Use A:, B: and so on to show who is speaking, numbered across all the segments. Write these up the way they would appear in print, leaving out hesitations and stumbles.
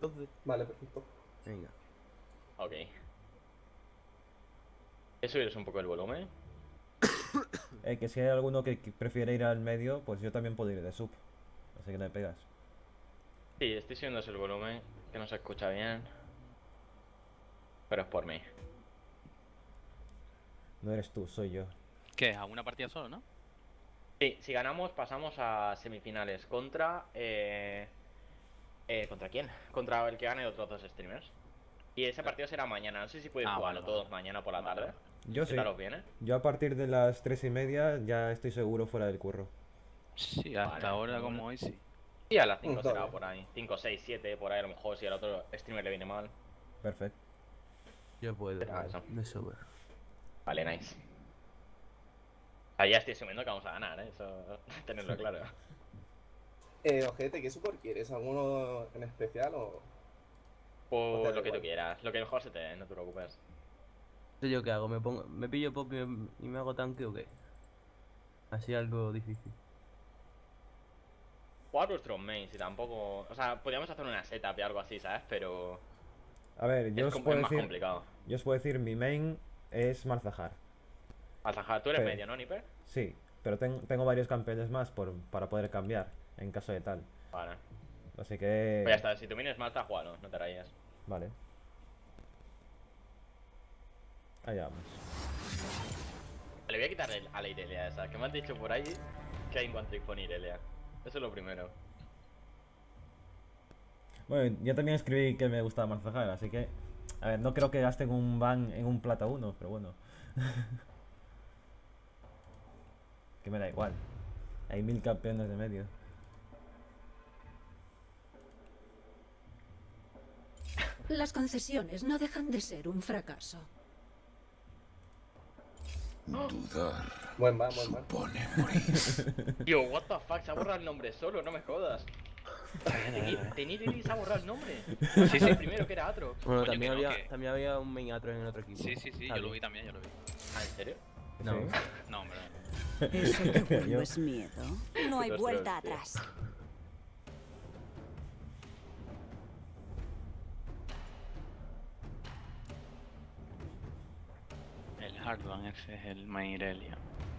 A: Entonces,
B: Vale, perfecto.
A: venga.
C: Ok. ¿Quieres subir un poco el volumen?
D: Que si hay alguno que prefiere ir al medio, pues yo también puedo ir de sub. Así que no me pegas.
C: Sí, estoy subiendo el volumen, que no se escucha bien. Pero es por mí.
D: No eres tú, soy yo.
E: ¿Qué? ¿A una partida solo, no?
C: Sí, si ganamos pasamos a semifinales contra... ¿contra quién? Contra el que gane de otros dos streamers. Y ese partido será mañana, no sé si podéis
E: Ah,
C: jugarlo
E: vale,
C: todos
E: vale.
C: mañana por la
E: Vale,
C: tarde.
E: vale.
D: Yo
C: ¿Qué
D: sí.
C: tal os viene?
D: Yo a partir de las 3:30 ya estoy seguro fuera del curro.
E: Sí, hasta
C: Vale,
E: ahora
C: muy
E: como
C: bueno.
E: hoy sí.
C: Y a las 5
B: Está
C: será
B: bien.
C: por ahí. 5, 6, 7 por ahí a lo mejor si al otro streamer le viene mal.
D: Perfecto.
A: Yo puedo,
C: Será
A: vale.
C: eso.
A: De sobra.
C: Vale, nice. Ya estoy asumiendo que vamos a ganar, eso tenerlo claro.
B: Ojete, ¿qué support quieres? ¿Alguno en especial o te
C: Por
B: da
C: lo que tú
B: igual?
C: quieras, lo que mejor se te dé, no te preocupes.
A: ¿Entonces yo qué hago? ¿Me pillo pop y me hago tanque o qué? Así algo difícil.
C: Jugar vuestros mains y tampoco... O sea, podríamos hacer una setup y algo así, ¿sabes? Pero...
D: A ver,
C: Es más complicado.
D: yo os puedo decir, mi main es Malzahar.
C: Alzahar, tú eres
D: Pero-
C: medio, ¿no, Nipper?
D: Sí, pero tengo varios campeones más para poder cambiar en caso de tal.
C: Vale.
D: Así
C: Pues ya
D: que...
C: está, si tú vienes Malta, juégalo, no te rayes.
D: Vale. Allá vamos.
C: Le voy a quitar a la Irelia esa, que me han dicho por ahí que hay un one trick con Irelia. Eso es lo primero.
D: Bueno, yo también escribí que me gustaba Malzahar, así que... A ver, no creo que gasten un ban en un plata 1, pero bueno. Que me da igual. Hay 1000 campeones de medio.
F: Las concesiones no dejan de ser un fracaso.
G: Dudar
B: Buen van, buen van.
G: supone morir.
C: Tío, what the fuck, se ha borrado el nombre solo, no me jodas. Tenir se ha borrado el nombre.
E: Sí,
C: El primero que era Atrox.
A: Bueno,
E: Coño,
A: también
E: que no,
A: había,
E: que-
A: también había un main atro en el otro equipo.
E: Sí, sí, sí,
A: Está
E: yo lo
A: bien.
E: vi también, yo lo vi.
C: Ah, ¿en serio?
A: No.
D: Sí.
E: No, hombre.
H: Eso que
D: Yo-
H: huelo es miedo. No hay
C: Ostras,
H: vuelta
C: tío.
H: atrás.
E: El Hardban ese es el Mairelia.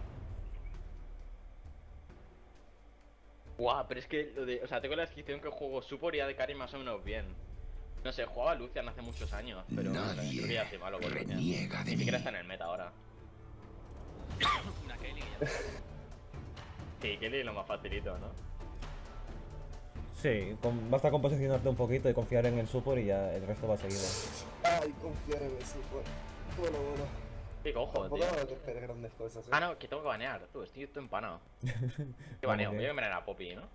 C: Guau, pero es que lo de... O sea, tengo la descripción que juego support y AD carry más o menos bien. No sé, jugaba a Lucian hace muchos años, pero no sé, creo que ya soy malo con Lucian.
G: reniega de
C: Ni siquiera
G: mí.
C: está en el meta ahora.
E: Una Kayle y ya.
C: Sí, Kelly es lo más facilito, ¿no?
D: Sí, basta con posicionarte un poquito y confiar en el support y ya el resto va seguido.
B: Ay, confiar en el support. Bueno, bueno.
C: ¿Qué cojo,
B: Tampoco
C: tío?
B: hago que esperes grandes cosas,
C: Ah, no, que tengo que banear, tú, estoy todo empanado. ¿Qué
D: Vamos
C: baneo?
D: bien.
C: Voy a banear a Poppy, ¿no?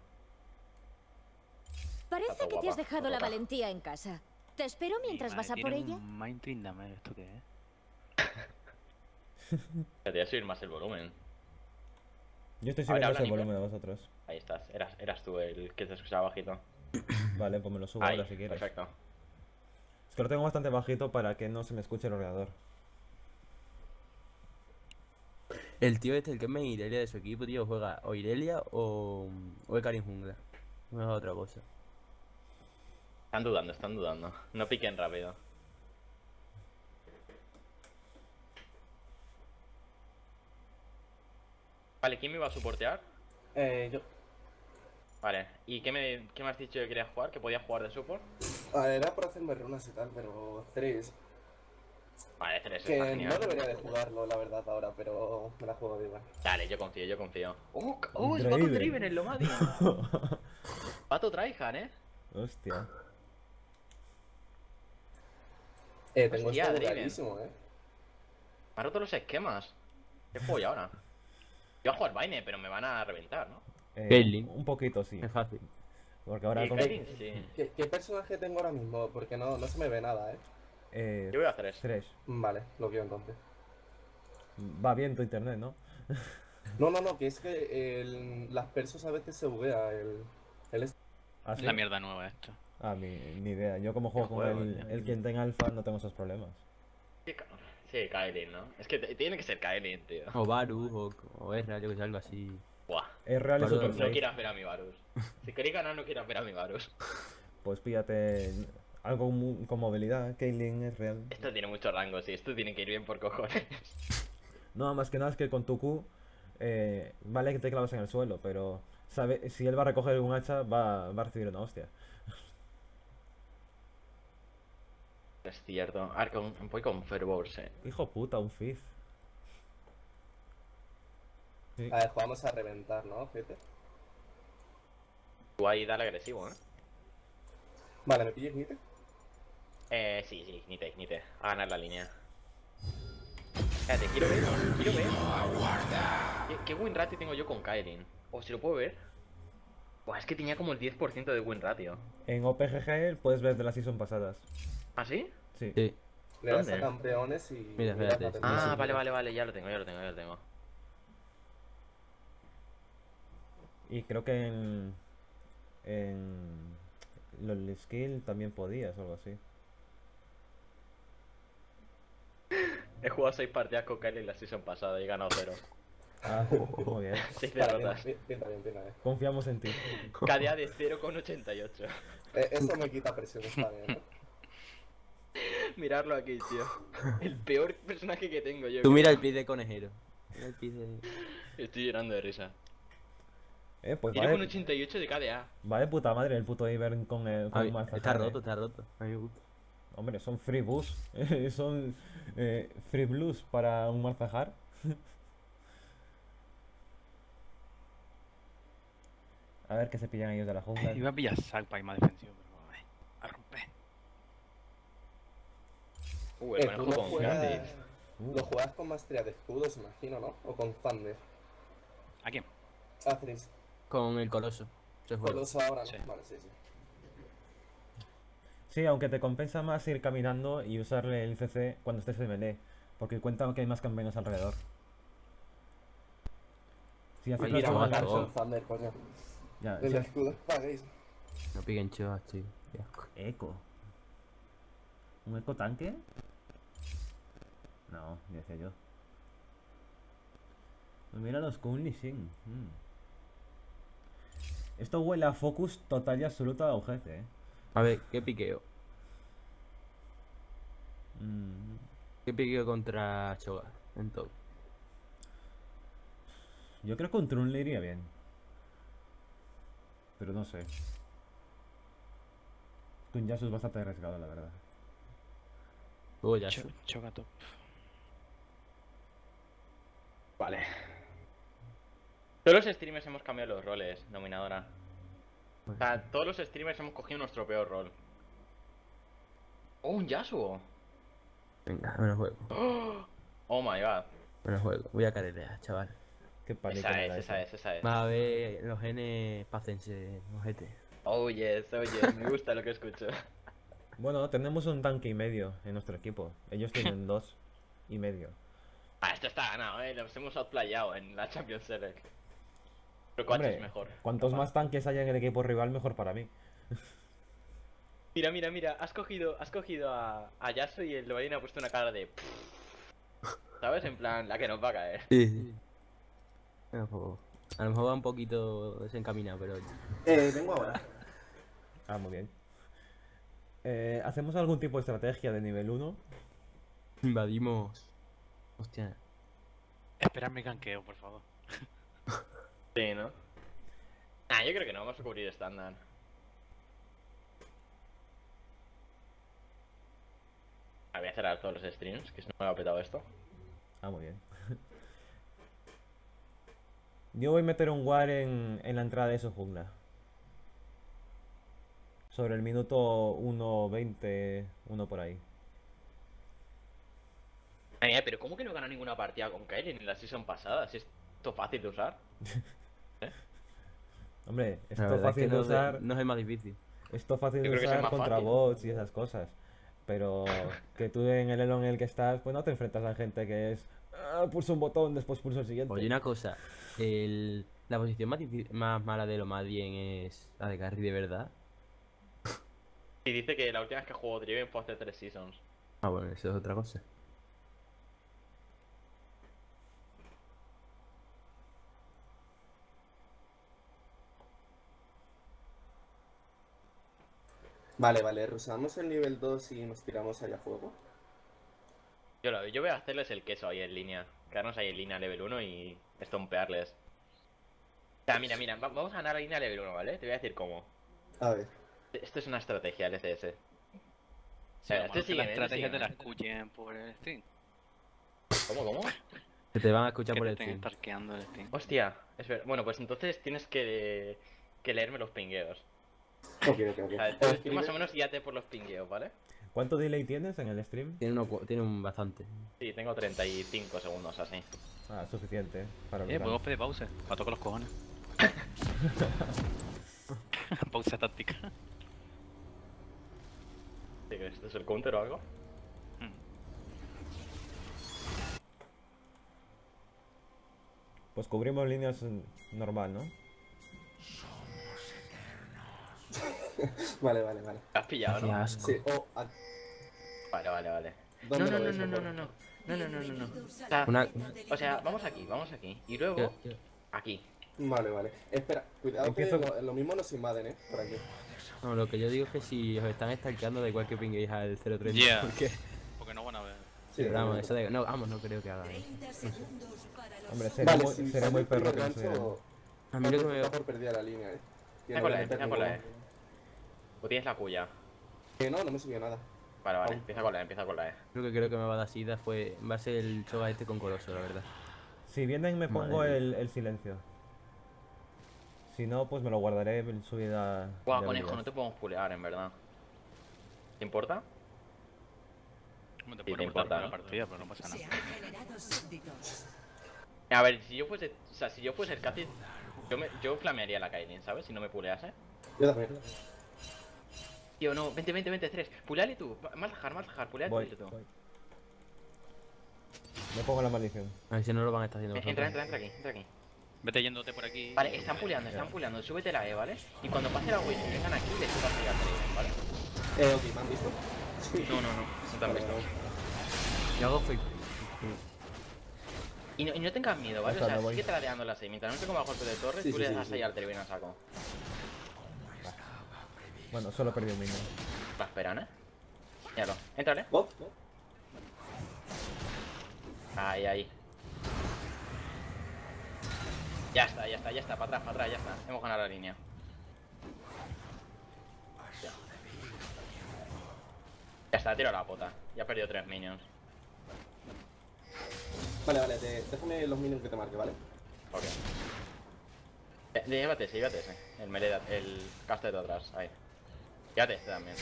F: Parece
C: Está
F: que te
C: guapa,
F: has dejado
C: está
F: la
C: guapa.
F: valentía en casa. ¿Te espero mientras
E: Mi
F: vas a
E: madre
F: por
E: tiene
F: ella?
E: un Main Tryndamere, ¿esto qué es?
C: Te voy a subir más el volumen.
D: Yo estoy
C: A ver,
D: subiendo
C: habla,
D: el
C: Nipper.
D: volumen de vosotros.
C: Ahí estás, eras tú el que te escuchaba bajito.
D: Vale, pues me lo subo
C: Ahí,
D: ahora si quieres.
C: perfecto.
D: Es que lo tengo bastante bajito para que no se me escuche el ordenador.
A: El tío este, el que es main Irelia de su equipo, tío, juega o Irelia o Ekarim Jungla. No es otra cosa.
C: Están dudando, están dudando. No piquen rápido. Vale, ¿quién me iba a soportear?
B: Yo.
C: Vale, ¿y qué me has dicho que querías jugar? ¿Que podías jugar de support?
B: A ver, era por hacerme runas y tal, pero 3.
C: Vale, 3
B: Que
C: está
B: no
C: genial.
B: debería de jugarlo, la verdad, ahora, pero me la juego de igual.
C: Dale, yo confío, yo confío. ¡Oh, es
D: Draven.
C: Pato Draven el Lomadi! Pato tryhard,
D: Hostia.
B: Tengo
C: Hostia,
B: esto
C: Draven.
B: bugadísimo,
C: Me ha roto los esquemas. ¿Qué juego yo ahora? Yo voy a jugar Vayne, pero me van a reventar, ¿no?
A: Caitlyn.
D: Un poquito, sí.
A: Es fácil.
D: Porque ahora
C: Y
D: con...
C: Caitlyn, sí.
B: ¿Qué personaje tengo ahora mismo? Porque no se me ve nada,
C: Yo voy a hacer eso.
D: 3.
B: Vale, lo quiero entonces.
D: Va bien tu internet, ¿no?
B: No, que es que las persos a veces se buguea el
D: ¿Ah, sí?
E: La mierda nueva esto.
D: Ah, ni idea. Yo como juego
C: ¿Qué
D: con
C: juego,
D: el quien tenga alfa no tengo esos problemas.
C: Sí, Kaelin, ¿no? Es que tiene que ser Kaelin, tío.
A: O Varus o Ezra, yo que sé, algo así.
C: Buah.
D: Es real y
A: Perdón,
D: super
C: No
D: safe.
C: quieras ver a mi Varus. Si queréis ganar, no quieras ver a mi Varus.
D: Pues píllate algo con movilidad. Caitlyn es real.
C: Esto tiene mucho rango, sí. Esto tiene que ir bien por cojones.
D: No, más que nada es que con tu Q, vale que te clavas en el suelo, pero si él va a recoger un hacha, va a recibir una hostia.
C: Es cierto. A ver, voy con Firebolt,
D: Hijo puta, un Fizz. Sí.
B: A ver, jugamos a reventar, ¿no, gente?
C: Tú ahí dale agresivo, ¿eh?
B: Vale, ¿me pilles, Nite?
C: Sí, Ignite. A ganar la línea. Espérate, quiero ver. ¿Qué win ratio tengo yo con Kaelin? O si lo puedo ver. Buah, es que tenía como el 10% de win ratio.
D: En OPGG puedes ver de las season pasadas.
C: ¿Ah, sí?
D: Sí.
A: Sí.
B: Le das
C: ¿Dónde?
B: a campeones y...
A: Mira,
B: miras
A: espérate,
B: la
C: Ah,
B: tendencia.
C: vale, ya lo tengo.
D: Y creo que en LOL Skill también podías o algo así.
C: He jugado 6 partidas con Kaelin la season pasada y he ganado 0.
D: Ah, muy bien.
C: 6
B: Vale,
C: derrotas.
B: pinta bien.
D: Confiamos en ti.
C: KDA de 0,88.
B: Eso me quita presión, está bien, ¿no?
C: Mirarlo aquí, tío. El peor personaje que tengo yo.
A: Tú mira el pie de conejero. Mira el pie de...
C: Estoy llorando de risa.
D: Pues
C: Tiene con
D: vale,
C: 88 de KDA.
D: vale puta madre el puto Ivern con
A: Ay,
D: Malzahar,
A: está roto. A mí me gusta.
D: Hombre, son free boost. Son free blues para un Malzahar. A ver qué se pillan ellos de la jungla.
E: Iba a pillar sac para ir más defensivo, pero a romper.
C: El
B: Tú
C: conejo con Gandhi.
B: lo juegas con maestría de escudos, imagino, ¿no? O con Thunder.
E: ¿A quién?
B: Atriz.
A: Con el coloso. Se fue.
B: Coloso ahora, ¿no?
E: Sí.
B: Vale, sí.
D: Sí, aunque te compensa más ir caminando y usar el CC cuando estés en melee, porque cuenta que hay más campeones alrededor. Si haces
A: Ahí
B: Mira,
A: chaval,
B: matar
A: chaval.
B: con Thunder, coño.
D: ya,
B: El
D: si
B: escudo es paguéis.
A: No piguen chivas, tío. Qué asco.
D: Eco. ¿Un eco tanque? No, ya decía yo. Pues mira los con Lee Sin. Esto huele a focus total y absoluta de ojete,
A: A ver, ¿qué piqueo?
D: Mm,
A: ¿Qué piqueo contra Cho'Gath en top?
D: Yo creo que un Trun le iría bien. Pero no sé. Tun Yasuo es bastante arriesgado, la verdad.
A: Luego Yasuo.
E: Choca top.
C: Vale. Todos los streamers hemos cambiado los roles, dominadora. O sea, todos los streamers hemos cogido nuestro peor rol. ¡Oh, un Yasuo!
A: Venga, me lo juego.
C: Oh my god.
A: Me lo juego. Voy a carerear, chaval.
D: Qué pánico
C: Esa
D: me da
C: es.
A: Vas a ver los genes pácense, ojete.
C: Oh yes, me gusta lo que escucho.
D: Bueno, tenemos un tanque y medio en nuestro equipo. Ellos tienen 2,5.
C: Ah, esto está ganado, nos hemos outplayado en la Champions Select. Pero Coach
D: Hombre,
C: es mejor.
D: cuantos más tanques haya en el equipo rival, mejor para mí.
C: Mira, has cogido a Yasuo y el Lobarín ha puesto una cara de... ¿Sabes? En plan, la que nos va a caer.
A: Sí. Bueno, pues, a lo mejor va un poquito desencaminado, pero...
B: Vengo ahora.
D: Ah, muy bien. ¿Hacemos algún tipo de estrategia de nivel 1?
A: Invadimos... Hostia.
E: Esperadme ganqueo, por favor.
C: Sí, ¿no? Ah, yo creo que no, vamos a cubrir estándar. Voy a cerrar todos los streams, que se me ha petado esto.
D: Ah, muy bien. Yo voy a meter un war en la entrada de su jungla. Sobre el minuto 1:20, uno por ahí.
C: Pero ¿cómo que no gana ninguna partida con Kaelin en la season pasada? Si es esto fácil de usar.
D: Hombre,
A: La
D: esto
A: verdad es
D: fácil
A: que
D: de
A: no,
D: usar.
A: no es el más difícil.
D: Esto fácil
C: Yo
D: de
C: creo que es el
D: usar
C: más
D: contra
C: fácil.
D: bots y esas cosas. Pero que tú en el elo en el que estás, pues no te enfrentas a gente que es. Pulso un botón, después pulso el siguiente.
A: Oye, una cosa. La posición más mala de lo más bien es la de carry de verdad.
C: Y dice que la última vez que jugó Driven fue hace 3 seasons.
A: Ah, bueno, eso es otra cosa.
B: Vale, vale, rusamos el nivel 2 y nos tiramos allá a fuego.
C: Yo voy a hacerles el queso ahí en línea. Quedarnos ahí en línea level 1 y estompearles. O sea, mira, vamos a ganar la línea level 1, ¿vale? Te voy a decir cómo.
B: A ver.
C: Esto es una estrategia LCS.
E: Sí,
C: Mira,
E: lo malo es que
C: sígueme,
E: las estrategias te
C: sígueme.
E: las escuchen por el Steam.
C: ¿Cómo?
A: Que te van a escuchar
E: Que
A: por
E: te
A: el
E: estén
A: stream.
E: starkeando el Steam.
C: Hostia, bueno, pues entonces tienes que leerme los pingueos.
B: Ok.
C: O sea, tú más o menos guíate por los pingueos, ¿vale?
D: ¿Cuánto delay tienes en el stream?
A: Tiene un bastante.
C: Sí, tengo 35 segundos así.
D: Ah, suficiente para hablar.
E: Puedo pedir pause. Para tocar los cojones. Pausa táctica.
C: ¿Qué crees? ¿Esto es el counter o algo?
D: Pues cubrimos líneas normal, ¿no?
B: Vale.
C: ¿Te has pillado,
A: Qué
C: no?
A: asco.
B: Sí, Vale.
C: Vale.
B: ¿Dónde
C: No.
B: lo ves, mejor?
C: O sea, vamos aquí. Y luego, aquí.
B: Vale. Espera, cuidado
D: Empiezo
B: que lo mismo nos invaden, por aquí.
A: No, lo que yo digo es que si os están stalkeando, da igual que pinguéis al 030.
E: Yeah.
A: Porque,
E: Porque no van a ver.
B: Sí,
A: pero vamos, eso de... No, vamos, no creo que hagan.
D: Hombre, sería
B: Vale,
D: muy,
B: si
D: sería
B: sale
D: muy
B: el primer
D: perro que no
B: gancho,
A: A mí lo que me...
B: está por perdida la línea, Que
C: Empieza
B: no
C: con
B: voy a
C: la E,
B: meter
C: empieza con la E.
B: ningún-
C: ¿O tienes la cuya?
B: No me subió nada.
C: Vale,
B: Au.
C: empieza con la E.
A: Lo que creo que me va a dar sida va a ser el Choga este con Coloso, la verdad.
D: Si vienen me pongo
A: Madre
D: el silencio. Si no, pues me lo guardaré en subida.
C: Guau,
D: de
C: conejo,
D: habilidad.
C: no te podemos pulear, en verdad. ¿Te importa?
E: ¿Cómo te
C: Sí,
E: puede
C: te
E: cortar
C: importa,
E: la
C: ¿no?
E: partida? Pero no pasa nada.
C: A ver, si yo fuese el Cathy, yo flamearía la Kailin, ¿sabes? Si no me pulease.
B: Yo también.
C: Tío, no, vente, 3. Puleale tú. Malzahar, puleale
D: Voy,
C: tú.
D: voy. Me pongo la maldición.
A: A ver si no lo van a estar haciendo
C: Entra
A: vosotros.
C: entra aquí.
E: Vete yéndote por aquí.
C: Vale, están puleando, súbete la E, ¿vale? Y cuando pase la wave y vengan aquí, les subas ahí al Draven, ¿vale?
B: Ok, ¿me han visto? Sí.
C: No te han visto.
A: Yo hago fake.
C: Y no tengas miedo, ¿vale? O
D: Está,
C: sea,
D: me voy.
C: sigue tradeándola así. Mientras no se coma golpe de torre,
B: Sí,
C: tú
B: sí,
C: le
B: sí,
C: das
B: sí.
C: ahí al Draven a saco.
D: Bueno, solo perdí un minion.
C: Va a esperar, ¿eh? Míralo, entrale.
B: Bot.
C: Ahí. Ya está, para atrás, ya está. Hemos ganado la línea. Ya está, tiro la pota. Ya he perdido 3 minions.
B: Vale, déjame los minions que te marque, ¿vale?
C: Ok. Llévate ese. El melee, el caster de atrás, ahí. Llévate este también.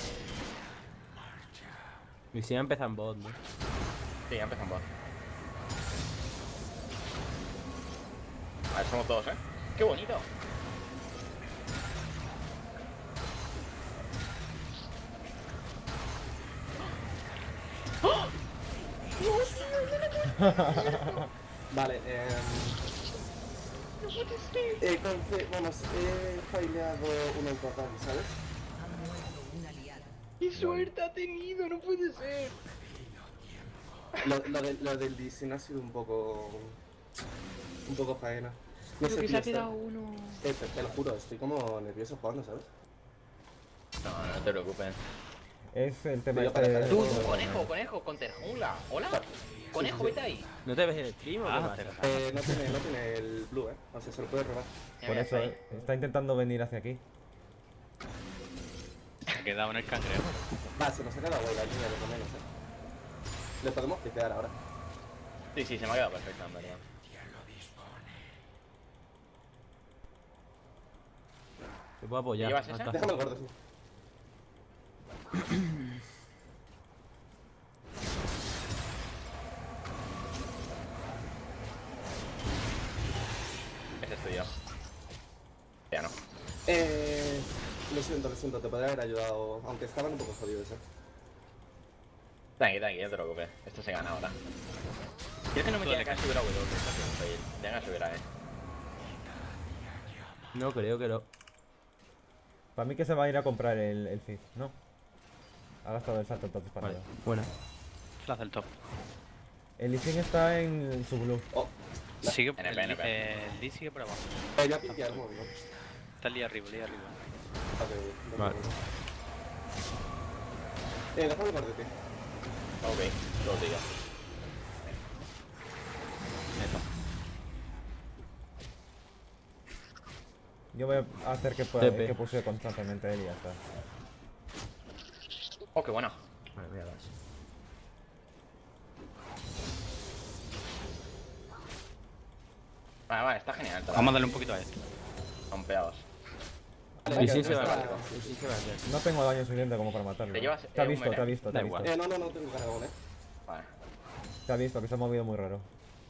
A: Y si ya empiezan bot, ¿no?
C: Sí, ya empezamos. A ver, somos todos, ¿eh? ¡Qué bonito!
B: Vale, he faileado un autoataque, ¿sabes?
C: ¡Qué suerte ha tenido! ¡No puede ser!
B: Lo del diseño ha sido un poco faena. No
C: Creo
B: sé,
C: que
B: tío,
C: se ha quedado uno.
B: te lo juro, estoy como nervioso jugando, ¿sabes?
C: No te preocupes.
D: Es el tema
B: Yo
D: este
B: para-
D: de-
C: Tú, conejo, conterjungla. ¡Hola! Conejo, vete ahí.
A: ¿No te ves el stream o qué
E: Ah,
A: pasa?
B: No tiene el blue, o sea, se lo puede robar.
D: Por eso está intentando venir hacia aquí.
E: Se ha quedado en el cangrejo.
B: Va, se nos ha quedado la línea, por lo menos, Le podemos flipear ahora.
C: Sí, se me ha quedado perfecto, en verdad.
A: Te puedo apoyar.
C: ¿Llevas esa?
A: Alta.
B: Déjame el gordo, sí.
C: Ese es tuyo. Ya no.
B: Lo siento, te podría haber ayudado, aunque estaban un poco jodidos,
C: Tranqui, no te preocupes. Esto se gana ahora. ¿Quieres que no me tenga que subir a W? Esto es un fail. Tenga que subir a E.
A: No, creo que no.
D: Para mí que se va a ir a comprar el Fizz, ¿no? Ha gastado el salto entonces para
A: Vale,
D: nada.
A: buena.
E: Flash del top.
D: El Lee Sin está en su blue.
B: Oh,
E: Sigue,
C: NP.
E: el Lee sigue por abajo.
B: ya piqué algo, ¿no?
E: Está el Lee arriba.
B: Ok,
A: Vale.
B: Déjame por de ti.
C: Ok, lo digo.
D: Yo voy a hacer que,
A: TP.
D: que puse constantemente él y ya está.
C: Oh, qué buena.
A: Vale, voy a base.
C: Vale, está genial.
E: Vamos a darle un poquito a esto.
C: Son pegados.
B: Vale,
A: Y sí
B: que
A: se va a
B: está-
A: quedar. Y sí se va a quedar.
D: No tengo daño suficiente como para matarlo.
C: Te llevas,
D: Te ha
C: un
D: visto, te ha
C: melee.
D: visto, te
E: Da
D: ha
E: igual.
D: visto.
B: No tengo cargón,
C: Vale.
D: Te ha visto, que se ha movido muy raro.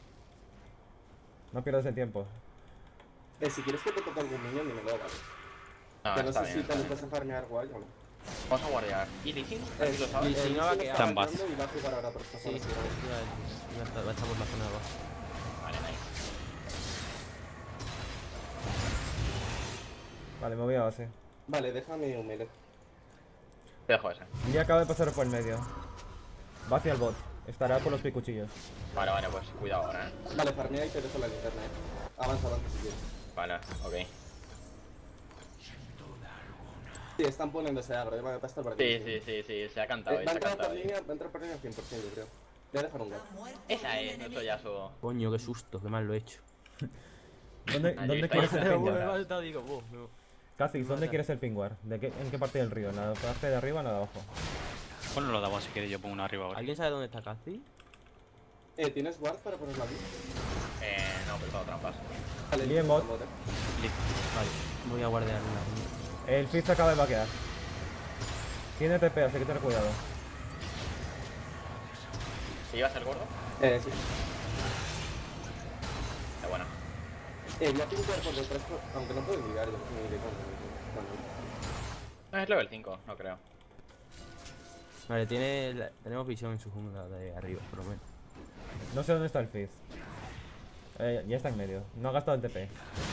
D: No pierdas el tiempo.
B: Si quieres que te toque algún minion, dímelo, vale.
C: No,
B: Que no
C: está
B: sé
C: bien,
B: si
C: está
B: te
C: bien.
B: necesitas farmear guay o no.
C: Vamos a guardiar. ¿Y Lee Sin? ¿Lo sabes?
A: Lee Sin no va a quedar.
B: está
E: Tan bas.
B: farmeando y va a jugar ahora por esta
A: Sí,
B: zona,
A: sí,
B: seguramente.
A: va a estar por la zona de abajo.
C: Vale, nice.
D: Vale, me voy a base.
B: Vale, déjame un melee.
C: Te dejo ese.
D: Ya acaba de pasar por el medio. Va hacia el bot. Estará por los picuchillos.
C: Vale, pues cuidado ahora,
B: Vale, farmea y te dejo la linterna, Avanza si quieres.
C: Vale, ok.
B: Sí, están poniéndose agro, va a estar por aquí.
C: Sí, se ha cantado,
B: Va a
C: se ha
B: entrar
C: cantado.
B: por línea, va a entrar por línea 100%, yo creo. Voy a dejar un gap.
C: Esa es, nuestro Yasuo.
A: Coño, qué susto, qué mal lo he hecho.
D: ¿Dónde,
C: Allí
D: ¿dónde
C: está,
D: quieres
C: ahí
D: el
C: está.
D: pinguar?
A: digo, no.
D: Kha'Zix, ¿dónde quieres el pinguar? ¿En qué parte del río? ¿En la parte de arriba o en la de abajo?
E: Ponlo lo damos si quieres, yo pongo uno arriba ahora.
A: ¿Alguien sabe dónde está Kha'Zix?
B: ¿Tienes ward para ponerla aquí?
C: No, pero todo trampas.
B: Vale,
D: Bien, bot.
E: Listo.
A: Vale, voy a guardar una.
D: El Fizz acaba de vaquear. Tiene TP, así que ten cuidado.
C: ¿Te llevas el gordo?
B: Sí.
C: Está buena.
B: Ya tengo que ver por detrás, aunque no puedo mirar ni de cuándo.
C: No, es level 5, no creo.
A: Vale, tenemos visión en su jungla de arriba, por lo menos.
D: No sé dónde está el Fizz. Ya está en medio. No ha gastado el TP.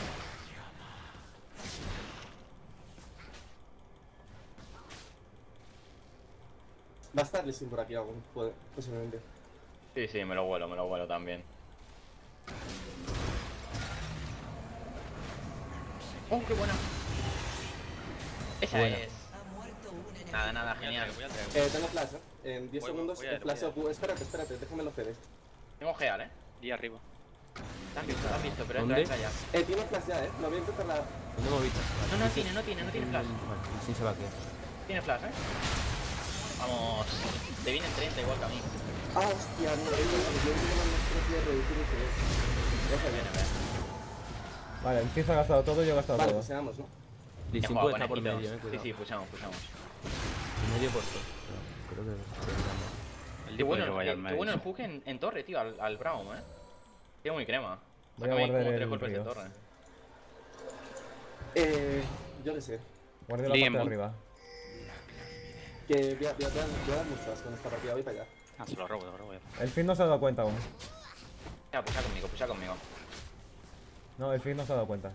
B: Va a estar Lee Sin por aquí aún, posiblemente.
C: Sí, me lo vuelo también. ¡Oh, qué buena! Esa
A: Buena.
C: es. Nada, genial.
E: Voy a traer.
B: Tengo flash, En 10
E: Voy,
B: segundos,
E: voy a ir,
B: flash
E: voy a ir.
B: Q. Espérate, déjame los CDs.
C: Tengo Geal,
E: Y arriba.
C: Te has visto, pero
A: ¿Dónde?
C: entra ya.
B: Tiene flash ya, Lo voy a intentar la...
A: ¿Dónde hemos visto? Vale,
C: No
A: sí,
C: tiene flash.
A: Vale, y sí se va a quedar.
C: Tiene flash, Vamos. Te vienen 30 igual que a mí.
B: Ah, hostia, no, yo tengo más propia reducir el CD.
C: Se viene, ve.
D: Vale, el Fizz ha gastado todo y yo he gastado
B: Vale,
D: todo.
B: pues seamos, ¿no?
A: Lee
C: Ya
A: Sin
C: juega
A: puede
C: con
A: estar por
C: equitos.
A: medio, cuidado.
C: Sí, pushamos.
A: En medio por todo. No, creo que.
E: El
C: Qué
E: tipo
C: bueno,
E: que vaya al
C: qué
E: medio.
C: bueno el hook en torre, tío, al Braum, Tío, muy crema.
D: Voy a
C: Sácame
D: guardar
C: como
D: el
C: 3 golpes de
D: río.
C: torre.
B: Yo qué sé.
D: Guardia la
E: Lee
D: parte
E: en
D: de
E: bot.
D: arriba.
B: Que voy a dar muchas con esta partida, voy para allá.
E: Ah, se lo robo ya.
D: El Fizz no se ha dado cuenta aún.
C: Ya, pusha conmigo.
D: No, el Fizz no se ha dado cuenta.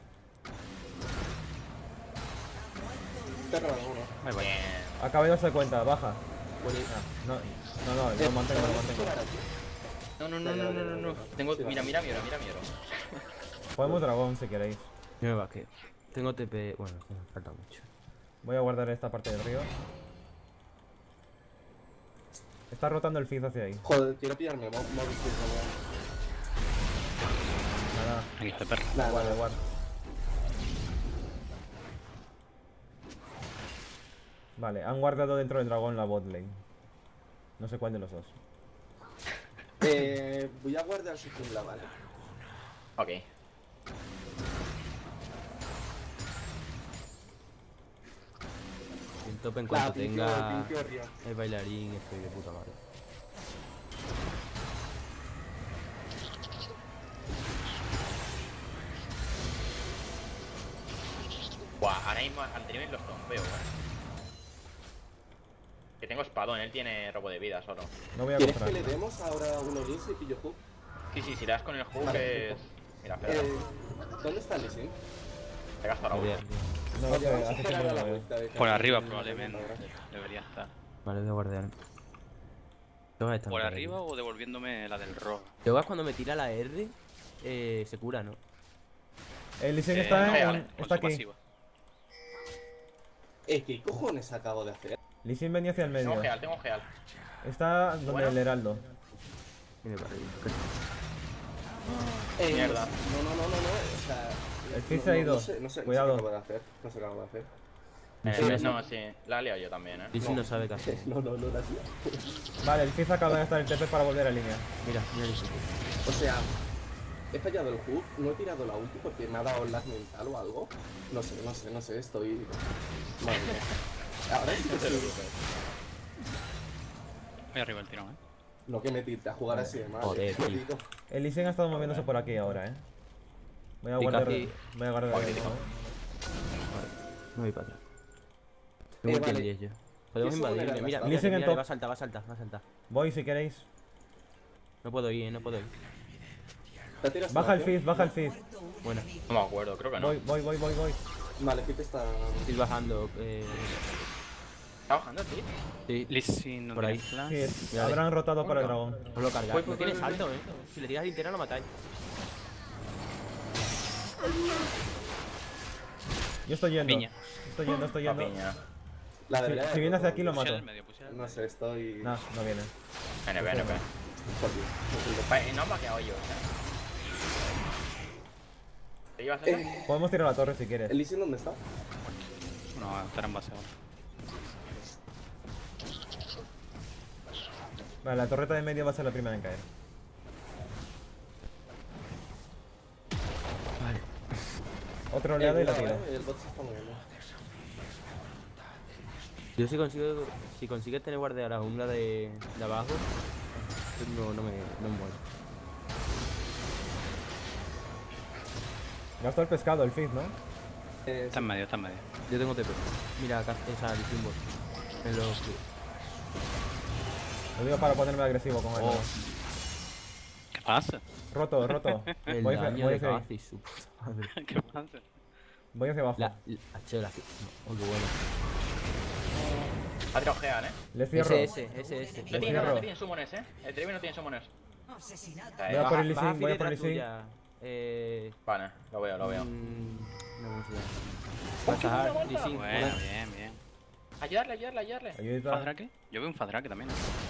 B: Te he robado uno.
E: Ahí voy.
C: Bien.
D: Acaba de darse cuenta, baja. No, lo mantengo.
C: No. Tengo.
B: Sí,
C: Mira,
B: va.
C: mi oro.
D: Podemos dragón si queréis.
A: Yo me vaqueo. Tengo TP. Bueno, me falta mucho.
D: Voy a guardar esta parte del río. Está rotando el Fizz hacia ahí.
B: Joder, quiero pillarme el mob
D: Nada,
E: Aquí está el perro.
D: guarda. Vale, han guardado dentro del dragón la bot lane. No sé cuál de los dos.
B: Voy a guardar su jungla, vale.
C: Ok.
A: En top en cuanto tenga
B: Limpio arriba.
A: el bailarín, estoy de puta madre.
C: Buah, ahora mismo anterior los trompeo, Que tengo espadón, él tiene robo de vida solo.
D: No voy a
B: ¿Quieres
D: comprar.
B: que le demos ahora uno Lins y pillo hook?
C: Sí, si le das con el hook
B: Vale,
C: es. Mira, espera,
B: ¿Dónde está Lee Sin?
C: te gasto la
A: Bien.
C: ulti.
D: No lo
B: Vale,
D: sé,
B: vamos a
D: hace
B: esperar
D: tiempo
B: a
D: no
B: la
D: lo veo.
B: vuelta de
E: Por arriba
B: ahora.
E: probablemente. Debería estar.
A: Vale, voy a guardar. ¿Dónde está?
E: ¿Por arriba o devolviéndome la del rojo?
A: Te vas cuando me tira la R, se cura, ¿no?
D: El Lee Sin
E: No,
D: está,
E: vale, con
D: está
E: su
D: aquí.
E: pasiva.
B: ¿Qué cojones acabo de hacer?
D: Lee Sin venía hacia el medio.
C: Tengo geal.
D: Está donde
C: Bueno.
D: el heraldo.
A: Viene para arriba.
C: Mierda.
B: No. O sea.
D: El Fizz se ha ido.
B: No sé
D: Cuidado.
B: qué acabo de hacer. No sé qué acabo de hacer.
C: No, sí. La he liado yo también,
A: Y si no sabe qué hacer.
B: No, la hacía.
D: Vale, el Fizz acaba de gastar el TP para volver a línea.
A: Mira, Lee Sin.
B: O sea, he fallado el hook, no he tirado la ulti porque me ha dado lag mental o algo. No sé, estoy. Madre mía. Ahora sí que sí.
E: Voy arriba el tirón,
B: No que metiste a jugar así de mal.
A: Joder, tío.
B: Digo,
D: El Lee Sin ha estado moviéndose por aquí ahora, Voy a
A: Sí,
D: guardar.
A: casi.
D: Voy a guardar.
A: No voy para atrás. Tengo
B: vale.
A: el 10 yo. Podemos
B: Eso
A: invadirle.
B: era
A: Mira,
B: la
A: mira,
D: Lee Sin en
A: mira,
D: top.
A: va a saltar, va a saltar, va a saltar.
D: Voy si queréis.
A: No puedo ir, no puedo ir.
B: ¿te tiras
D: Baja el
B: fácil?
D: Fizz, baja el Fizz.
A: Bueno,
C: No me acuerdo, creo que no.
D: Voy.
B: Vale, Fizz está.
A: estoy bajando.
C: ¿Está bajando, sí?
A: Sí,
E: Lee Sin no
A: Por
E: tiene
A: ahí.
E: flash.
D: Sí,
A: Mira,
D: habrán rotado por el dragón.
A: os lo cargáis.
C: Voy,
A: No
C: voy,
A: tiene
C: voy,
A: salto, Si le tiras linterna lo matáis.
D: Yo estoy yendo.
E: Piña.
D: Estoy yendo.
C: Piña.
B: La
D: Si,
B: verdad.
D: si viene hacia aquí lo
E: Pushea
D: mato.
E: del medio, pushea del
B: No
E: medio.
B: sé, estoy.
D: No viene.
C: NP.
B: Jodido.
C: No han vaqueado ellos, ¿Qué ibas a hacer?
D: Podemos tirar la torre si quieres.
B: ¿El Lee Sin dónde está?
E: No, estará en base ahora.
D: Vale, la torreta de medio va a ser la primera en caer.
A: Vale.
D: Otra oleada y la
B: cuidado,
D: tiro.
B: El bot se está moviendo.
A: Yo si consigues tener guardia a la jungla de abajo, no me muero.
D: Gasto el pescado, el Fizz, ¿no?
E: Está en medio, está en medio.
A: Yo tengo TP. Mira, acá esa Lee Sin bot. En los...
D: Lo digo para ponerme agresivo con él.
A: Oh.
E: ¿Qué pasa?
D: Roto.
A: El
D: Voy
A: daño
D: voy
A: de
D: hacia ahí.
A: Kazi, su puta madre.
E: ¿Qué pasa?
D: Voy hacia abajo.
A: La chela. Oh, qué bueno.
C: Ha tirado geal,
D: Le cierro.
A: Ese.
C: No tiene,
D: cierro.
C: no tiene summoners, El Draven no tiene summoners.
D: Voy a por el Lee Sin, voy a por el Lee Sin.
C: Vale, lo veo.
A: No, ¿cómo se llama? Vas a dejar Lee Sin.
E: Bueno, bien.
C: Ayudarle.
D: Ayudita.
E: ¿Fadrake? Yo veo un Fadrake también.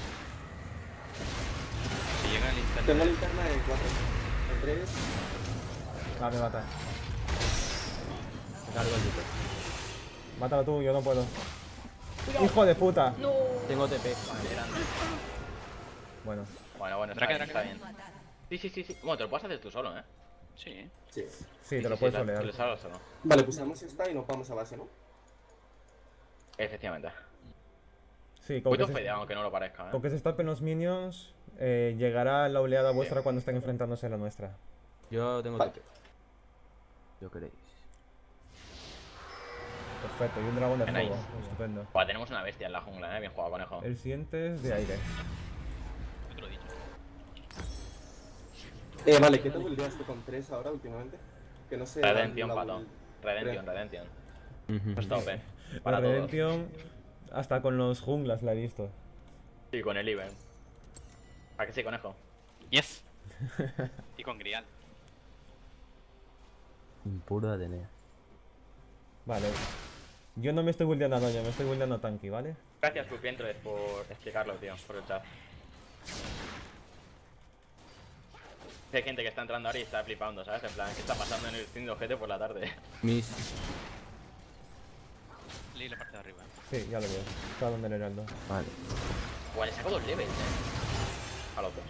E: Si llega el internet.
B: Tengo linterna en 4. En 3.
D: Ah, me mata.
A: Me cargo el TP.
D: Mátalo tú, yo no puedo. ¡Hijo de puta!
A: Tengo TP.
D: Bueno,
C: Bueno, está bien. Sí. Bueno, te lo puedes hacer tú solo,
E: Sí.
B: Sí.
D: sí, te lo puedes
C: Te
D: solear.
C: lo sabes solo.
B: Vale, pusamos esta y nos vamos a base, ¿no?
C: Efectivamente.
D: Sí, con
C: Muy
D: que,
C: fedeado, aunque no lo parezca,
D: con que se tapen los minions, llegará la oleada vuestra cuando estén enfrentándose a la nuestra.
A: Yo tengo
B: Vale.
A: TP. Yo queréis.
D: Perfecto, y un dragón de
C: Nice.
D: fuego. Estupendo.
C: Buah, tenemos una bestia en la jungla, bien jugado, conejo.
D: El siguiente es de aire.
E: Yo te lo he dicho.
B: Vale, ¿qué te buildeaste con 3 ahora últimamente? Que no sé.
C: Redemption,
B: la
C: pato.
B: build-
C: Redemption.
A: Ujú.
C: Pues tope.
D: La
C: Para todos.
D: Redemption, hasta con los junglas la he visto.
C: Sí, con el Iben. ¿A qué sí, conejo?
E: Yes. Y con Grial.
A: Puro de Atenea.
D: Vale. Yo no me estoy buildeando a Doña, me estoy buildeando a Tanky, ¿vale?
C: Gracias, Pupientres, por explicarlo, tío, por el chat. Hay gente que está entrando ahora y está flipando, ¿sabes? En plan, ¿qué está pasando en el stream de GT por la tarde?
A: Mis...
E: Leí la parte de arriba.
D: Sí, ya lo veo. Está donde el heraldo.
A: Vale.
C: Buah, le saco 2 levels, a los dos.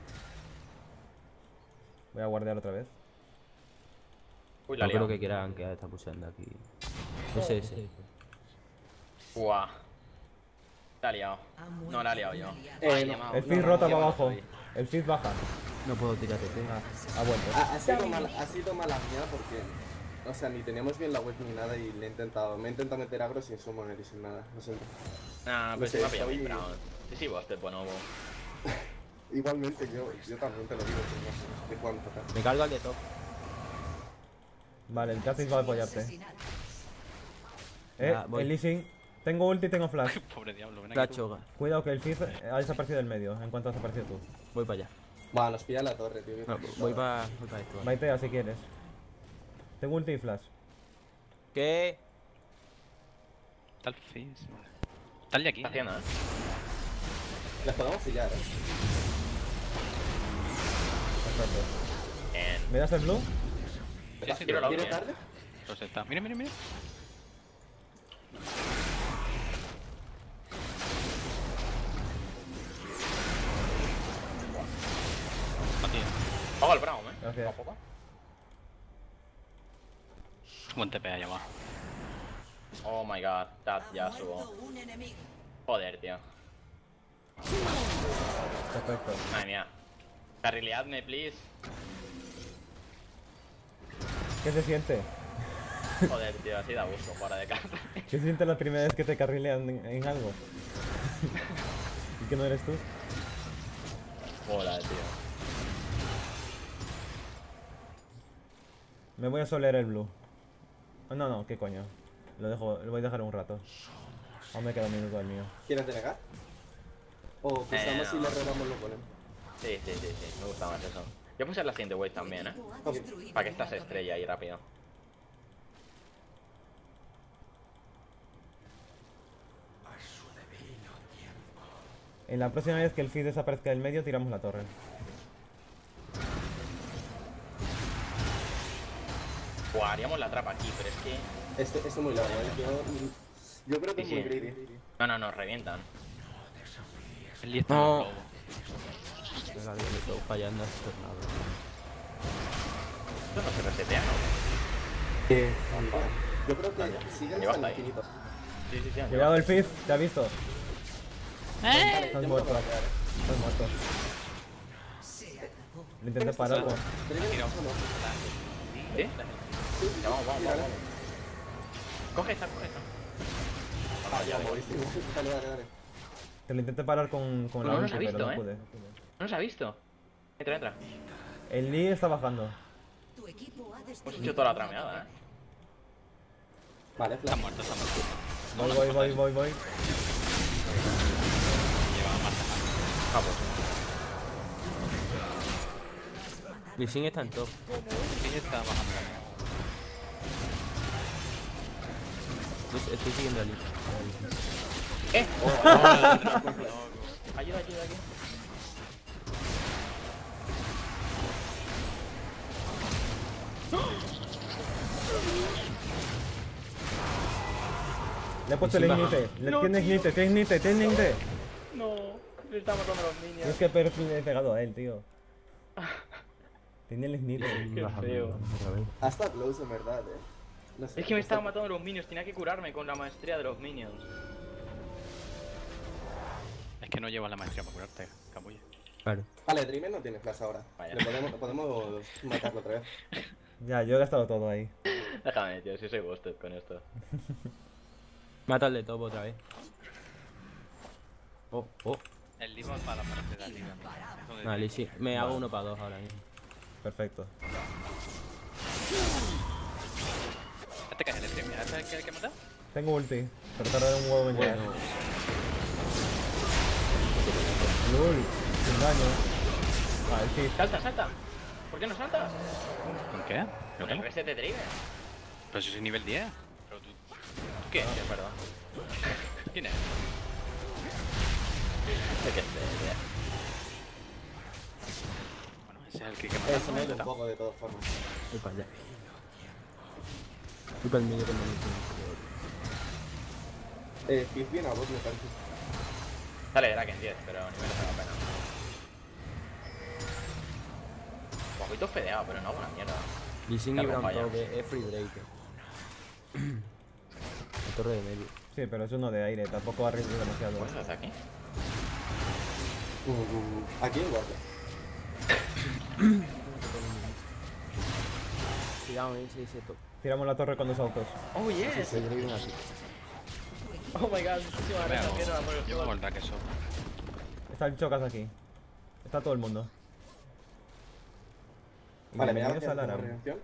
D: Voy a guardear otra vez.
C: Uy, la
A: No
C: he liado.
A: creo que quieran que está pulsando aquí. Ese.
C: Buah. La he liado. No la he liado yo.
B: no.
C: llamado.
D: El Fizz
B: no,
D: rota
C: qué
D: para
C: malo
D: abajo.
C: soy.
D: El Fizz baja.
A: No puedo tirar TP.
D: Ha vuelto.
B: Ha sido mala mía porque. O sea, ni teníamos bien la web ni nada y me he intentado meter agro sin summoner y sin nada. Lo siento.
C: Nah,
B: No
C: pues
B: sé,
C: se me ha pillado
B: estoy-
C: mi brown. Sí, vos te pones.
B: Igualmente, yo también te lo digo, que no sé de cuánto tocar.
A: Me cargo al de top.
D: Vale, el Kha'Zix va a apoyarte.
A: Ya, voy.
D: El Lee Sin. Tengo ulti y tengo flash.
E: Pobre diablo, ven
A: La
E: aquí tú.
A: choga.
D: Cuidado que el Fizz ha desaparecido del medio en cuanto has aparecido tú.
A: Voy para allá.
B: Va, nos pilla la torre, tío.
A: No, voy para esto. Vale.
D: Baitea si quieres. Tengo ulti y flash.
A: ¿Qué?
E: Tal Fizz. Vale. Dale aquí.
C: ¿Qué está haciendo,
B: Las podemos pillar,
D: Perfecto.
C: Bien.
D: ¿Me das el blue?
E: Sí, sí,
C: Tiro la
B: ¿Viene
C: ulti,
B: tarde?
E: Rosetta. Mira, mira, mira. No, tío.
C: Pago el Braum,
D: Gracias.
C: Poco a poco.
E: Buen TP allá abajo.
C: Oh my god, that Yasuo. Joder, tío.
D: Perfecto.
C: Madre mía. Carrileadme, please.
D: ¿Qué se siente?
C: Joder, tío, así da gusto fuera de casa.
D: ¿Qué se siente la primera vez que te carrilean en algo? ¿Y que no eres tú?
C: Hola, tío.
D: Me voy a soler el blue. Oh, no, no, qué coño. Lo voy a dejar un rato. Aún me queda un minuto al mío.
B: ¿Quieres denegar? O pensamos si
C: no.
B: le robamos los golems.
C: Sí, me gusta más eso. Yo puse la siguiente wave también,
B: Ok.
C: Para que esta se estrella ahí rápido.
D: En la próxima vez que el feed desaparezca del medio, tiramos la torre.
C: Buah, haríamos la trapa aquí, pero es que...
B: Esto es muy largo, Yo creo que
C: Sí,
B: es muy
C: sí.
B: greedy.
C: No, nos revientan.
E: El 10 está
A: No.
E: en el lobo.
A: Venga, Dios, estoy fallando este tornado.
C: Esto no se resetea, ¿no?
B: Yo creo que siguen
C: Lleva
B: hasta
C: hasta
B: el
C: ahí.
B: infinito.
C: Sí.
D: Cuidado el feed, ¿te ha visto?
B: Vale,
D: Estás
B: ya
D: muerto.
B: me puedo quedar.
D: Estás muerto. Lo intenté parar con...
B: Tenemos uno.
C: ¿Sí? Ya, vamos. Coge esta.
B: Ah, ya, buenísimo. Dale.
D: Te lo intenté parar con
C: No
D: la
C: nos
D: ulti,
C: ha visto,
D: pero no
C: ¿eh?
D: pude.
C: No nos ha visto. Entra.
D: El Lee está bajando.
F: Tu equipo ha
C: Hemos
F: destruido
C: hecho toda la
F: una
C: trameada,
B: Vale,
E: Está
B: flash.
E: muerto, está muerto.
D: Voy.
E: Lleva más.
C: Vamos.
A: Lee Sin está en top.
E: Sí, está bajando también.
A: Estoy siguiendo a Lee.
C: Ayuda aquí.
D: Le he puesto el ignite. Tienes ignite.
C: No, le estamos dando los minions.
D: Tienes que haber pegado a él, tío. Tiene el ignite.
C: Qué feo.
A: Otra vez.
B: Hasta close, en verdad, No sé,
C: Es que me
B: hasta-
C: estaban matando los minions, tenía que curarme con la maestría de los minions.
E: Es que no llevas la maestría para curarte, capullo.
A: Claro.
B: Vale, Dreamer no tiene flash ahora.
C: Vaya.
B: Le podemos matarlo otra vez.
D: Ya, yo he gastado todo ahí.
C: Déjame, tío, si soy busted con esto.
A: Mata al de top otra vez. Oh.
E: El libro para la parte de arriba. Es donde
A: Vale,
E: tiene-
A: sí. Me hago 1 para 2 ahora mismo.
D: Perfecto.
E: Este que es el stream, ¿este es el que hay que matar?
D: Tengo ulti, pero tarda un huevo en llegar.
A: Bueno,
D: LUL, sin daño. Ah, el feed.
C: ¡Salta! ¿Por qué no saltas?
E: ¿Con qué?
C: Con el reset de Driver.
E: Pero si soy nivel 10. Pero tú...
C: ¿Qué? Es verdad.
E: ¿Quién es?
C: Es que es
E: Bueno, ese es el que hay que matar.
B: Eso me da un poco de todas formas.
A: voy para allá. Voy para el medio con el
B: Fizz viene a bot, me parece.
C: Sale Draken 10, pero ni merece la pena. Un poquito fedeado, pero no hago una mierda.
A: Lee Sin y
C: Cargo
A: Brown
C: falla.
A: top es free breaker. La torre de medio.
D: Sí, pero es uno de aire, tampoco arriesgo demasiado.
C: ¿Puedes hacer aquí?
B: Aquí en guardia.
A: Cuidado, ese top.
D: Tiramos la torre con 2 autos.
C: Oh, yes.
A: Se Draven así.
C: Oh my god, muchísimas gracias, que no por el
E: Yo
C: juego.
E: hago el drag eso.
D: Está el Chocas aquí. Está todo el mundo. Y
B: Vale, me da
D: bienvenidos a
B: la
D: Laram.
B: reacción.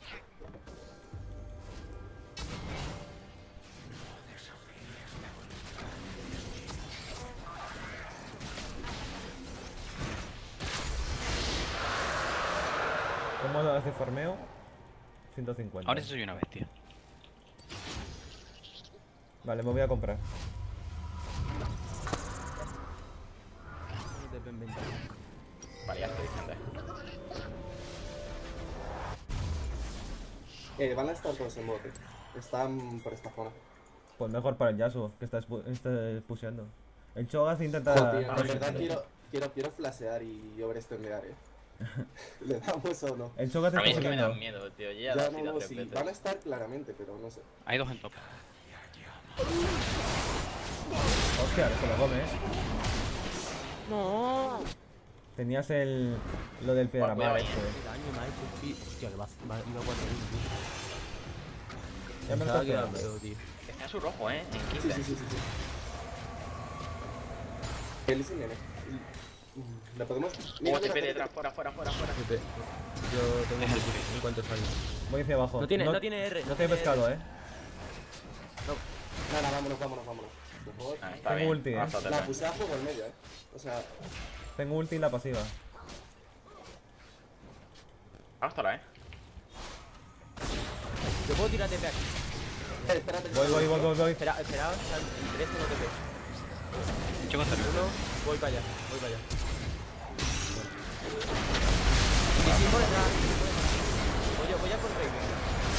D: ¿Cómo hace farmeo? 150.
E: Ahora sí soy una bestia.
D: Vale, me voy a comprar.
A: Top en ventaja.
C: Vale, ya estoy, gente.
B: Van a estar todos en bote. Están por esta zona.
D: Pues mejor para el Yasuo, que está pusheando. El Cho'Gath intenta...
B: Joder, tío, en verdad quiero flashear y overextendear, ¿Le damos o no?
D: El Cho'Gath
C: A mí
D: está
C: es que me da
D: pusheando.
C: miedo, tío. Yo ya
B: Ya
C: he dado
B: no,
C: tres
B: sí,
C: veces.
B: van a estar claramente, pero no sé.
E: Hay dos en top.
D: Hostia, se lo come,
A: No.
D: Tenías lo del piedra
C: Cuidado ahí,
D: este.
A: Qué daño me ha hecho, tío. Hostia, que iba a 4-1, tío.
D: Ya me lo
A: Pensaba
D: estás
A: que era
D: pegando.
A: feo, tío.
C: Está su rojo, en
B: Sí,
C: 15.
B: sí, sí, sí. Él sí, nene. ¿Le podemos...?
C: Oh, TP detrás, fuera.
A: TP. Yo tengo un TP en cuanto salga.
D: Voy hacia abajo.
A: No tiene R.
D: No tiene pescado,
B: Nada, vámonos. Por favor.
C: Ah, está
D: Tengo
C: bien.
D: ulti,
C: Vamos a
B: La
C: TP.
B: puse a fuego en medio, O sea,
D: Tengo ulti y la pasiva.
C: Vamos a
A: Yo puedo tirar TP aquí.
B: espérate.
D: Voy.
A: Espera, en 3 tengo TP.
E: Cho'Gath salió.
A: Voy para allá. Y si por detrás. Voy a por Raven.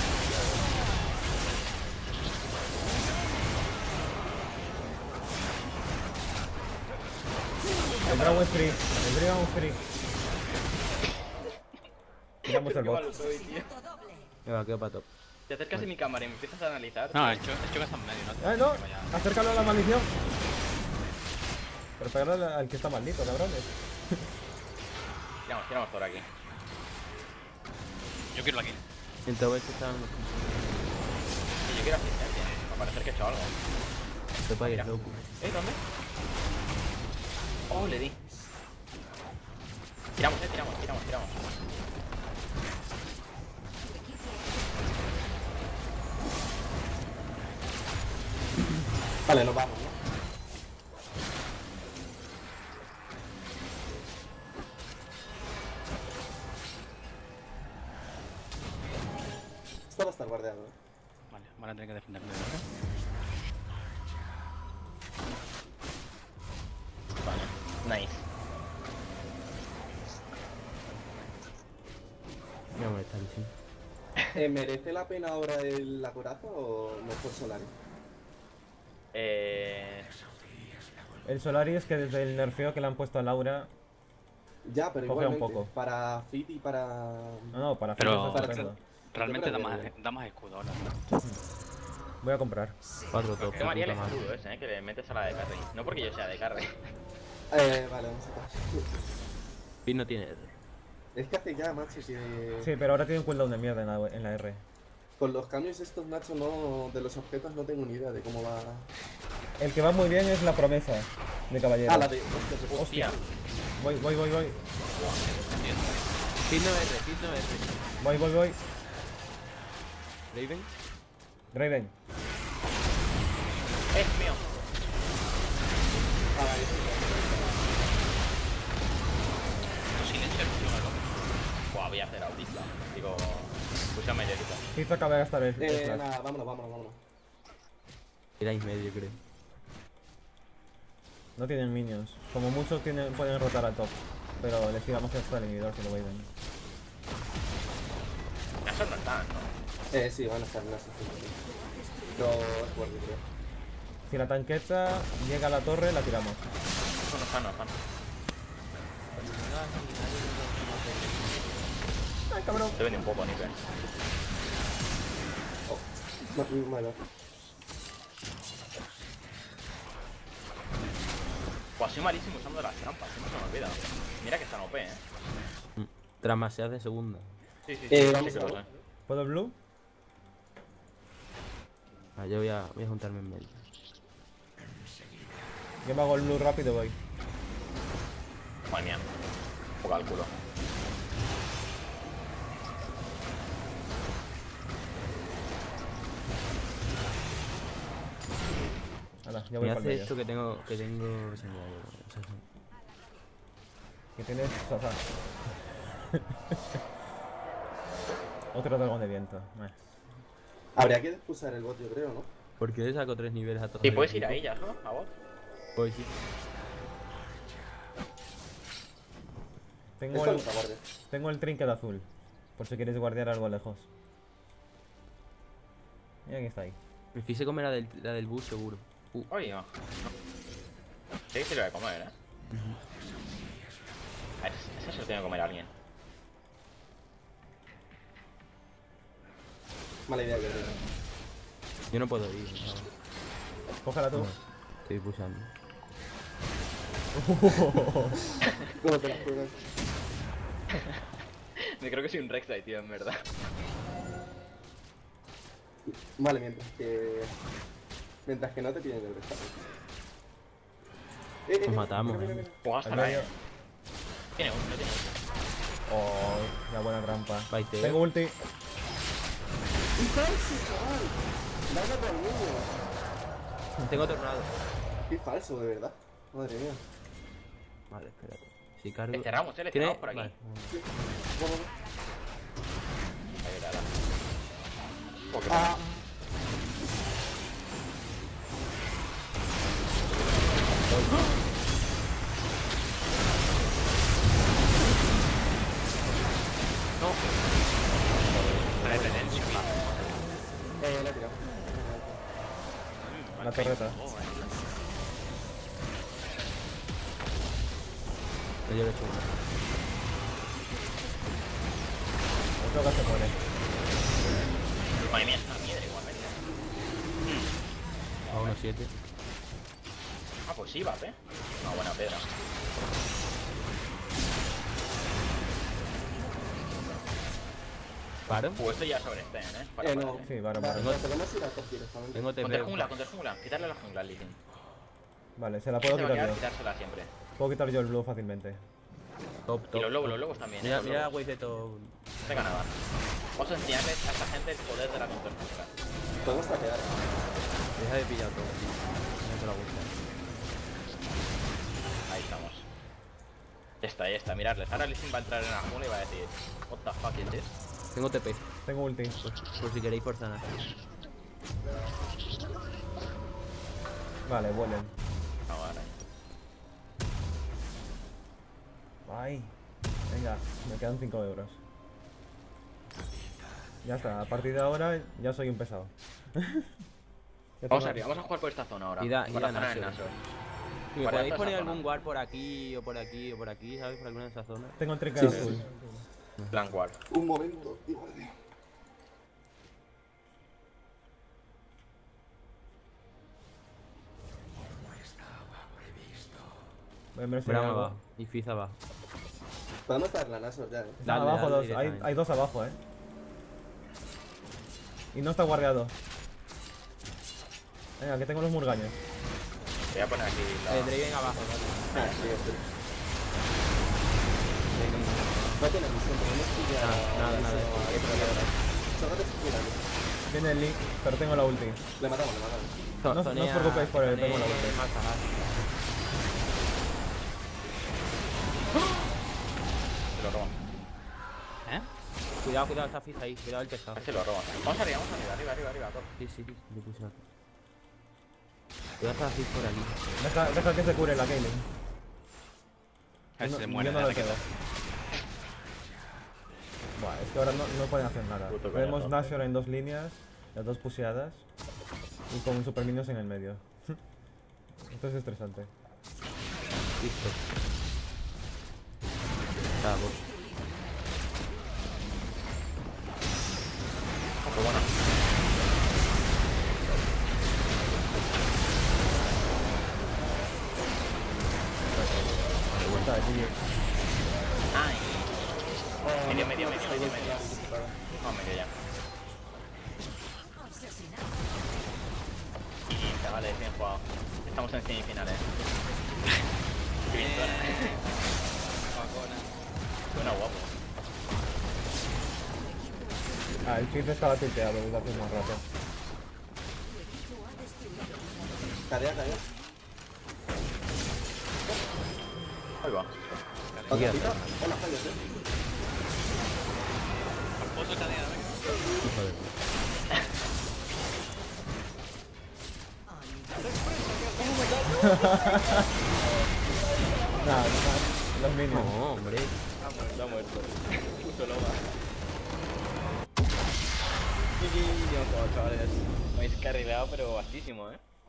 D: El Dragon es free. Tiramos el
C: Qué
D: bot.
C: malo soy, tío.
A: Venga, quedo para top.
C: Te acercas a mi cámara y me empiezas a analizar.
E: No, el Cho'Gath está en medio, ¿no?
D: No,
E: Vaya.
D: acércalo a la maldición. Pero pegarle al que está maldito, cabrones.
C: Tiramos por aquí.
E: Yo quiero la kill.
A: En top este están
C: Sí, yo quiero asistencia. Me parece que he hecho algo.
A: top ahí,
C: Mira.
A: es loco.
C: ¿Dónde? Oh, le di. Tiramos.
B: Vale, nos vamos, ¿no? Esto va a estar guardeado,
E: Vale, van a tener que defenderme.
C: Vale, nice.
A: Mira cómo está Lucy.
B: ¿Merece la pena ahora la coraza o mejor Solari?
D: El Solari es que desde el nerfeo que le han puesto a Laura...
B: Ya, pero
D: Cogea un
B: igualmente,
D: poco.
B: para fit y para...
D: No, para
E: Pero-
D: hacer eso estupendo.
E: Realmente
B: Yo
E: da
B: creo que
E: más escudo ahora.
D: Voy a comprar.
A: 4 top.
C: Yo María el
A: puta madre.
C: escudo ese, que le metes a la de carry. No porque yo sea de carry.
B: Vale, vamos a sacar.
A: Pin no tiene R.
B: Es que hace ya, macho, que...
D: Sí, pero ahora tiene un cooldown de mierda en la R.
B: Con los cambios estos, Nacho, no, de los objetos no tengo ni idea de cómo va...
D: El que va muy bien es la promesa de caballero.
B: Ah, la de... Hostia,
C: Hostia.
D: Voy.
A: Pin no R.
D: Voy.
A: Raven.
D: Raven.
C: Es mío.
E: Silencio,
C: Buah, voy a hacer autista. Digo, puse meteorito.
D: Hizo acaba de gastar el flash.
B: nada, vámonos.
A: Tiráis medio, creo.
D: No tienen minions. Como muchos pueden rotar al top. Pero les tiramos hasta el inhibidor si lo veis.
C: Esos no están, ¿no?
B: Sí, van a estar en la sección. Yo es guardia, creo.
D: Si la tanqueta llega a la torre, la tiramos.
C: Esos no están.
D: ¡Ay, cabrón!
C: Te vende un poco, Nipe.
B: Bueno,
C: Pues soy malísimo usando las trampas, siempre se me olvida. Mira que están OP,
A: Tramaseas de segunda.
C: Sí,
B: vamos
C: sí
B: a
C: que lo
B: ver.
C: sé.
D: ¿Puedo blue?
A: Ah, yo voy a juntarme en medio.
D: Yo me hago el blue rápido, voy.
C: Madre mía. Poco al culo.
D: Hala, ya voy
A: Me
D: para el
A: hace
D: medio.
A: esto que tengo señal.
D: Que tienes... Zaza. Otro dragón de viento.
B: Habría que expulsar el bot, yo creo, ¿no?
A: Porque le saco 3 niveles a todos.
C: Y puedes ir a ellas, ¿no? A vos.
A: Pues sí.
D: Tengo
B: Esto
D: el,
B: no te guardia.
D: tengo el trinket azul. Por si quieres guardiar algo lejos. Y aquí está ahí.
A: Me quise comer la del bus seguro.
C: Oye, no. Sí, sí lo voy a comer, ¿eh? A ver, eso se lo tiene que comer a alguien.
B: Mala idea que tengo.
A: Yo no puedo ir. No.
D: Cógela tú.
A: Estoy pulsando.
B: ¿Cómo te la juegas?
C: Me creo que soy un Rek'Sai, tío, en verdad.
B: Vale, mientras que no te piden el resto.
A: Nos matamos,
B: mira, mira.
C: Pues
D: Al
C: hasta
D: medio.
C: la Tiene uno, tiene uno.
D: Oh, una buena trampa.
A: Baiteo.
D: Tengo ulti.
B: ¡Y falso, chaval! ¡Dame por niño!
A: Tengo tornado.
B: ¡Qué falso, de verdad! Madre mía.
A: Vale, espérate. Si cargo.
C: Le cerramos, le
A: ¿Tiene?
C: cerramos por aquí.
A: Vale.
B: Vamos.
C: Ahí está. Oh, qué
B: Ah.
E: La retención.
B: La he tirado.
D: La torreta.
A: No yo le he hecho una.
D: Otro que se muere.
C: Madre mía, está piedra igualmente.
A: A 1-7.
C: Ah, pues sí, va, ¿eh? Una buena piedra.
A: ¿Paro?
C: Pues esto ya sobre Sten, ¿eh?
B: No.
D: Sí, vale,
B: Vale,
D: vale.
B: podemos ir a top directamente.
A: Tengo TP.
C: Contra jungla. Quitarle la jungla al Lee Sin.
D: Vale, se la puedo
C: Se va a
D: quitar
C: quedar
D: yo.
C: quitársela siempre.
D: Puedo quitar yo el blue fácilmente.
A: Top,
C: Y
A: top.
C: los lobos también,
A: Mira,
C: los
A: mira la
C: lobos.
A: wave de top.
C: No tenga nada. Vamos a enseñarles a esta gente el poder de la contrajungla.
B: Podemos tapear.
A: Deja de pillar todo. No te la gusta.
C: Ahí estamos. Ya está, miradles. Ahora Lee Sin va a entrar en la jungla y va a decir what the fuck is this?
A: Tengo TP.
D: Tengo ulti.
A: Por si queréis por sanar.
D: Vale, vuelen.
C: No, vale.
D: Ay. Venga, me quedan 5 euros. Ya está, a partir de ahora ya soy un pesado. Ya
C: Vamos
D: tengo-
C: arriba, vamos a jugar por esta zona ahora.
A: Y da
C: por la zona
A: Nashor.
C: del Nashor.
A: Si me
C: Para
A: podéis
C: esta
A: poner
C: zona.
A: algún guard por aquí, o por aquí, o por aquí, ¿sabes? Por alguna de esas zonas.
D: Tengo el trinket
B: Sí,
D: azul.
C: Plan War.
B: Un momento, igual de.
D: Voy a ver si hay
A: Bram
D: algo.
A: abajo. Y Fizz abajo.
B: Podemos dar la Nashor ya,
D: Están abajo dos, hay
A: directamente.
D: dos abajo, Y no está guardiado. Venga, que tengo los murgaños.
C: Voy a poner aquí la...
A: Draven abajo, ¿vale?
B: Ah, sí, estoy. No tiene misión, podemos pillar.
A: Nada.
B: Solo te esquivan.
D: Viene el Lee, pero tengo la ulti.
B: Le matamos, le matamos.
D: No os preocupéis por él, tengo la ulti.
C: Se lo roban.
E: ¿Eh?
A: Cuidado, está Fizz ahí. Cuidado el
C: A
A: pescado.
C: ver si lo roban. Vamos arriba, arriba, top.
A: Sí, le puse una. Cuidado, está Fizz por aquí.
D: Deja que se cure la Kaylin.
E: A ver si
D: No-
E: se muere.
D: yo no lo
E: dale,
D: tengo. Buah, es que ahora no pueden hacer nada.
C: Puto
D: Vemos
C: coñazo.
D: Nashor en dos líneas, las dos puseadas, y con super minions en el medio. Esto es estresante.
A: Listo. Está, pues.
C: Qué bueno.
D: Está, GG.
C: Ay. Medio. No, medio ya. Y chavales, bien jugado. Estamos en semifinales. Qué bien suena. Suena guapo.
D: Ah, el Fizz estaba tilteado desde hace un buen rato.
B: Tarea.
C: Ahí va.
B: Otra cita. Hola, fallos,
E: Otro cadena, venga.
D: Nada, los minions.
A: No, hombre.
C: Ha muerto. Puto loba. Dios, chavales. Me habéis carrileado, pero bastísimo,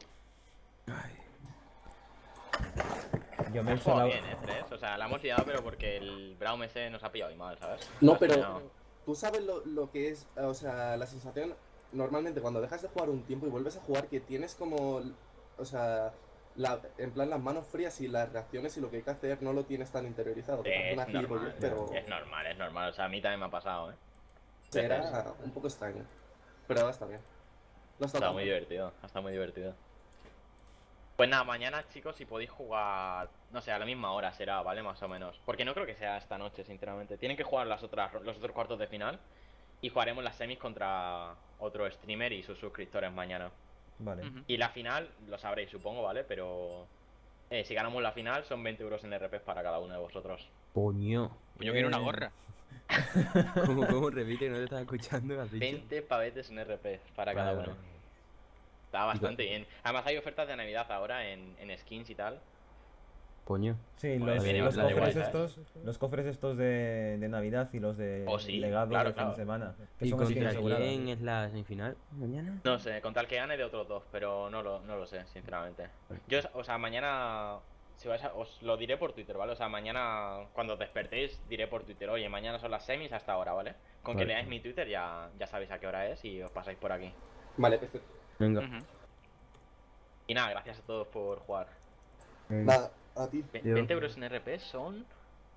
D: Yo me he hecho
C: Juega
D: la...
C: bien, 3. O sea, la hemos liado, pero porque el Braum ese nos ha pillado y mal, ¿sabes?
B: No,
C: Nos ha
B: pero
C: pillado.
B: tú sabes lo que es, o sea, la sensación normalmente cuando dejas de jugar un tiempo y vuelves a jugar que tienes como, o sea, en plan las manos frías y las reacciones y lo que hay que hacer no lo tienes tan interiorizado.
C: Sí,
B: Que parece
C: es
B: una
C: normal,
B: gilipollez, pero
C: es normal. O sea, a mí también me ha pasado,
B: era un poco extraño. Pero ahora está bien. No está
C: Está
B: tan
C: muy
B: mal.
C: divertido, está muy divertido. Pues nada, mañana chicos, si podéis jugar, no sé, a la misma hora será, ¿vale? Más o menos. Porque no creo que sea esta noche, sinceramente. Tienen que jugar los otros cuartos de final. Y jugaremos las semis contra otro streamer y sus suscriptores mañana.
D: Vale.
C: Y la final, lo sabréis, supongo, ¿vale? Pero si ganamos la final, son 20 euros en RPs para cada uno de vosotros.
A: Coño.
E: Pues yo quiero una gorra.
A: ¿Cómo repite? No te estaba escuchando, has dicho.
C: 20 pavetes en RPs para cada
A: Vale,
C: uno.
A: vale.
C: Está bastante bien. Además hay ofertas de Navidad ahora en skins y tal.
A: Coño.
D: Sí,
C: Pues
D: los,
C: viene
D: los
C: bastante
D: cofres
C: guay, ¿sabes?
D: los cofres estos de Navidad y los de
C: Oh, sí,
D: legado
C: claro,
D: de fin de
C: claro.
D: semana. Que
A: ¿Y
D: son skins
A: contra
D: aseguradas.
A: quién es la semifinal mañana?
C: No sé, con tal que gane de otros dos, pero no lo sé, sinceramente. Yo, o sea, mañana, si vais os lo diré por Twitter, ¿vale? O sea, mañana, cuando despertéis, diré por Twitter, oye, mañana son las semis hasta ahora, ¿vale? Con que
A: Vale.
C: leáis mi Twitter ya sabéis a qué hora es y os pasáis por aquí.
B: Vale, perfecto.
A: Venga.
E: Ujú.
C: Y nada, gracias a todos por jugar.
B: Nada, a ti.
C: 20 euros en RP son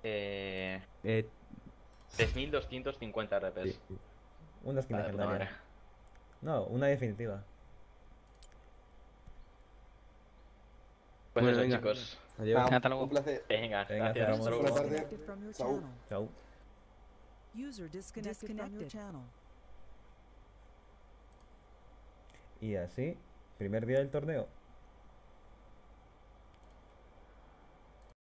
C: 3.250 RPs.
A: Sí.
D: Una skin
C: Vale, puta madre.
D: legendaria. No, una definitiva.
C: Pues
A: Bueno,
C: eso,
A: venga.
C: chicos.
A: Adiós.
B: Nada,
E: Hasta luego.
B: un placer.
C: Venga,
D: Venga,
C: gracias.
D: cerramos.
C: Hasta luego.
B: Buenas tardes.
I: Disconnected from your
B: Chao.
I: channel.
D: Chao.
I: User disconnected from your channel.
D: Y así, primer día del torneo.